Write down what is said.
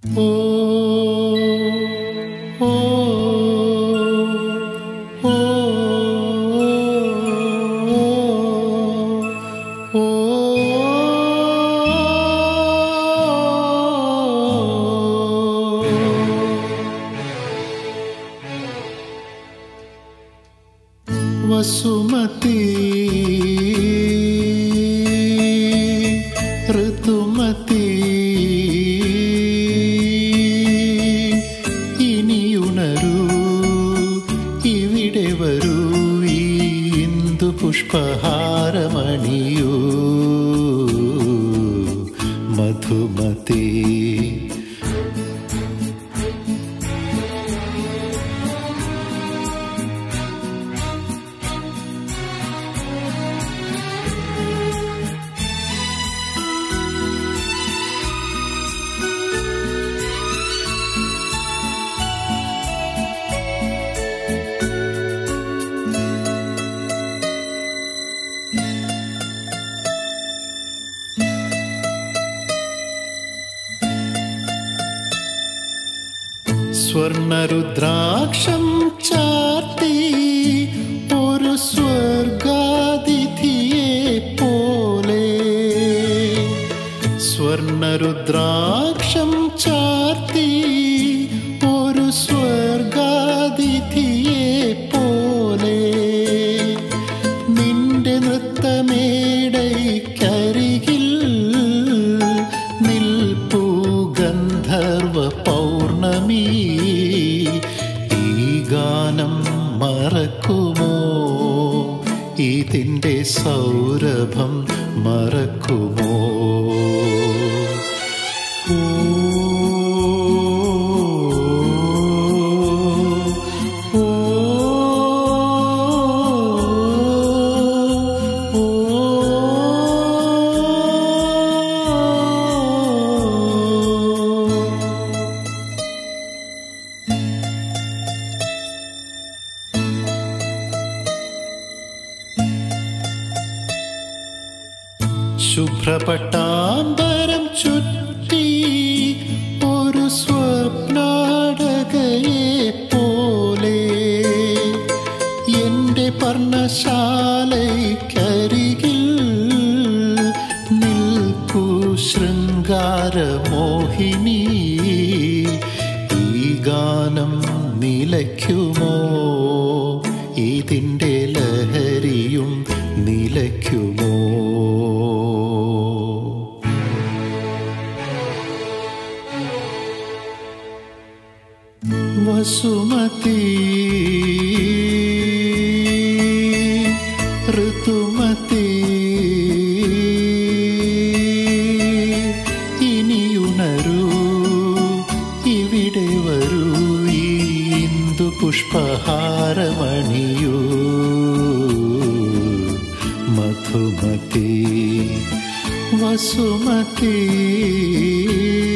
वसुमती ഋതുമതി ഇനിയുണരൂ ഇവിടെ വരൂ ഈ ഇന്ദു പുഷ്പഹാരമണിയൂ മധുമതി സ്വർണരുദ്രാക്ഷം ചാർത്തി ഒരു സ്വർഗാതിഥിയെ പോലെ സ്വർണരുദ്രാക്ഷം ചാർത്തി ഒരു സ്വർഗാതിഥിയെ പോലെ നിന്റെ നൃത്തമേടൈക്കരികിൽ നിൽപ്പൂ ഗന്ധർവ പൗർണമി ഈ ഗാനം മറക്കുമോ ഇതിൻ്റെ സൗരഭം മറക്കുമോ ശുഭ്രപട്ടാംബരം ചുറ്റി ഒരു സ്വപ്നാടകയെ പോലെ എൻ്റെ പർണശാലയ്ക്കരികിൽ നിൽക്കൂ ശൃംഗാരമോഹിനി ഈ ഗാനം നിലയ്ക്കുമോ ഇതിൻ്റെ ലഹരിയും നിലയ്ക്കുമോ വസുമതി ഋതുമതി ഇനിയുണരൂ ഇവിടെ വരൂ ഈ ഇന്ദു പുഷ്പഹാരമണിയൂ മധുമതി വസുമതി